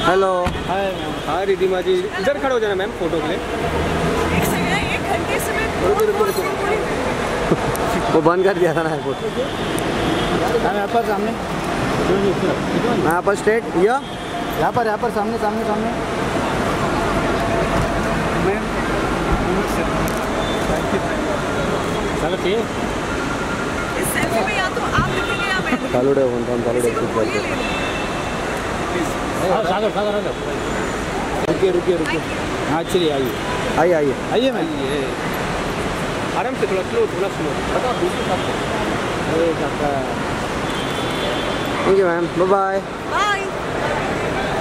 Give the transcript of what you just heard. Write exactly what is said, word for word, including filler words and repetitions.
Hello. हाय हाय रिधिमा जी, इधर खड़े हो जाना मैम फोटो के लिए। एक सेकंड, एक घंटे से मैं रुको रुको रुको। वो बंद कर दिया था ना एयरपोर्ट। यहाँ पर सामने, यहाँ पर स्ट्रेट, ये यहाँ पर यहाँ पर सामने सामने सामने। मैम चलो ठीक। इस सेल्फी में या तो आप दिखेंगे या मैं दिखूंगी। चालू रहे फोन काम चालू किसी को रहे। बोलिए ले लो। सागर सागर सागर रुकिए रुकिए रुकिए। हाँ चलिए आइए आइए आइए आइए मैम। आराम से, थोड़ा स्लो थोड़ा slow. Thank you ma'am, bye bye. Bye.